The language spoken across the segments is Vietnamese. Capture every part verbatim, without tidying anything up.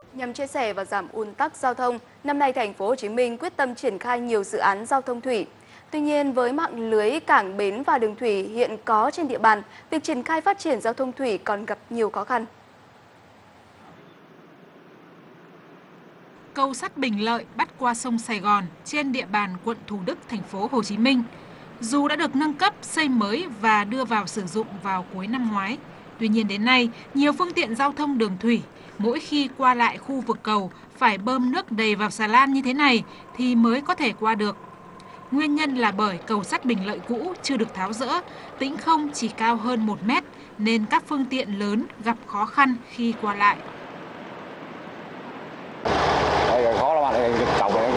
Nhằm chia sẻ và giảm ùn tắc giao thông, năm nay thành phố Hồ Chí Minh quyết tâm triển khai nhiều dự án giao thông thủy. Tuy nhiên, với mạng lưới cảng bến và đường thủy hiện có trên địa bàn, việc triển khai phát triển giao thông thủy còn gặp nhiều khó khăn. Cầu sắt Bình Lợi bắt qua sông Sài Gòn trên địa bàn quận Thủ Đức, thành phố Hồ Chí Minh. Dù đã được nâng cấp, xây mới và đưa vào sử dụng vào cuối năm ngoái, tuy nhiên đến nay, nhiều phương tiện giao thông đường thủy mỗi khi qua lại khu vực cầu phải bơm nước đầy vào xà lan như thế này thì mới có thể qua được. Nguyên nhân là bởi cầu sắt Bình Lợi cũ chưa được tháo dỡ, tĩnh không chỉ cao hơn một mét nên các phương tiện lớn gặp khó khăn khi qua lại. Khó lắm anh, cầu này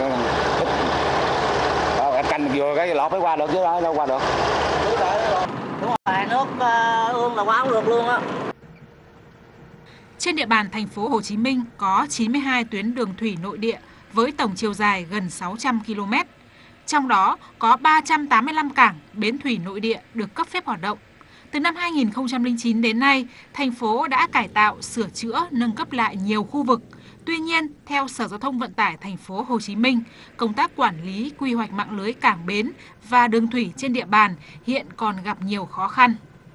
canh vừa cái lọt mới qua được chứ đâu qua được. Đúng rồi, nước ương là quá không được luôn á. Trên địa bàn thành phố Hồ Chí Minh có chín mươi hai tuyến đường thủy nội địa với tổng chiều dài gần sáu trăm ki lô mét. Trong đó có ba trăm tám mươi lăm cảng, bến thủy nội địa được cấp phép hoạt động. Từ năm hai nghìn không trăm lẻ chín đến nay, thành phố đã cải tạo, sửa chữa, nâng cấp lại nhiều khu vực. Tuy nhiên, theo Sở Giao thông Vận tải thành phố Hồ Chí Minh, công tác quản lý, quy hoạch mạng lưới cảng bến và đường thủy trên địa bàn hiện còn gặp nhiều khó khăn.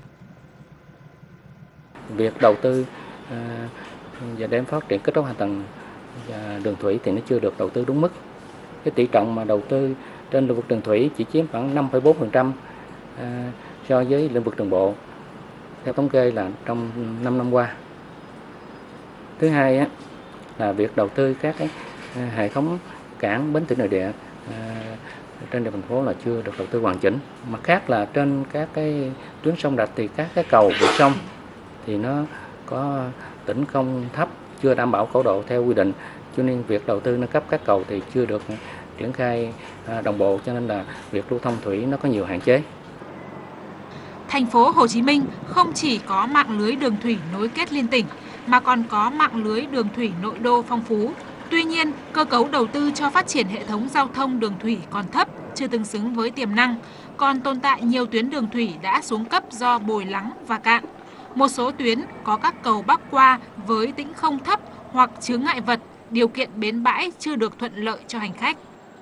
Việc đầu tư à, và đem phát triển kết cấu hạ tầng và đường thủy thì nó chưa được đầu tư đúng mức. Cái tỷ trọng mà đầu tư trên lĩnh vực đường thủy chỉ chiếm khoảng năm phẩy bốn phần trăm à, so với lĩnh vực đường bộ, theo thống kê là trong năm năm qua. Thứ hai á, là việc đầu tư các cái hệ thống cảng bến thủy nội địa à, trên địa bàn thành phố là chưa được đầu tư hoàn chỉnh. Mặt khác là trên các cái tuyến sông rạch thì các cái cầu vượt sông thì nó có tĩnh không thấp, chưa đảm bảo cao độ theo quy định, cho nên việc đầu tư nâng cấp các cầu thì chưa được triển khai đồng bộ, cho nên là việc lưu thông thủy nó có nhiều hạn chế. Thành phố Hồ Chí Minh không chỉ có mạng lưới đường thủy nối kết liên tỉnh mà còn có mạng lưới đường thủy nội đô phong phú. Tuy nhiên, cơ cấu đầu tư cho phát triển hệ thống giao thông đường thủy còn thấp, chưa tương xứng với tiềm năng, còn tồn tại nhiều tuyến đường thủy đã xuống cấp do bồi lắng và cạn. Một số tuyến có các cầu bắc qua với tĩnh không thấp hoặc chướng ngại vật, điều kiện bến bãi chưa được thuận lợi cho hành khách.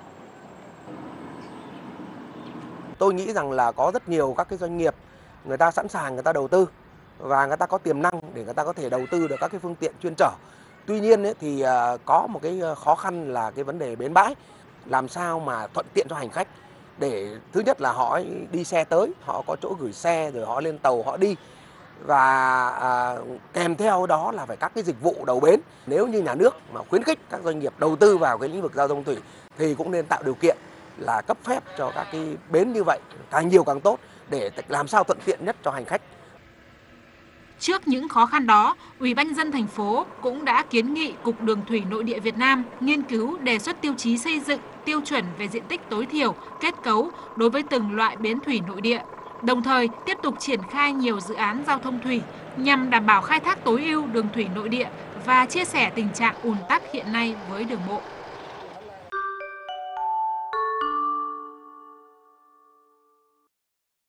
Tôi nghĩ rằng là có rất nhiều các cái doanh nghiệp người ta sẵn sàng người ta đầu tư và người ta có tiềm năng để người ta có thể đầu tư được các cái phương tiện chuyên chở. Tuy nhiên ấy, thì có một cái khó khăn là cái vấn đề bến bãi, làm sao mà thuận tiện cho hành khách để thứ nhất là họ đi xe tới, họ có chỗ gửi xe rồi họ lên tàu họ đi. Và à, kèm theo đó là phải các cái dịch vụ đầu bến. Nếu như nhà nước mà khuyến khích các doanh nghiệp đầu tư vào cái lĩnh vực giao thông thủy thì cũng nên tạo điều kiện là cấp phép cho các cái bến như vậy càng nhiều càng tốt để làm sao thuận tiện nhất cho hành khách. Trước những khó khăn đó, Ủy ban nhân dân thành phố cũng đã kiến nghị Cục Đường thủy Nội địa Việt Nam nghiên cứu đề xuất tiêu chí xây dựng tiêu chuẩn về diện tích tối thiểu, kết cấu đối với từng loại bến thủy nội địa. Đồng thời, tiếp tục triển khai nhiều dự án giao thông thủy nhằm đảm bảo khai thác tối ưu đường thủy nội địa và chia sẻ tình trạng ùn tắc hiện nay với đường bộ.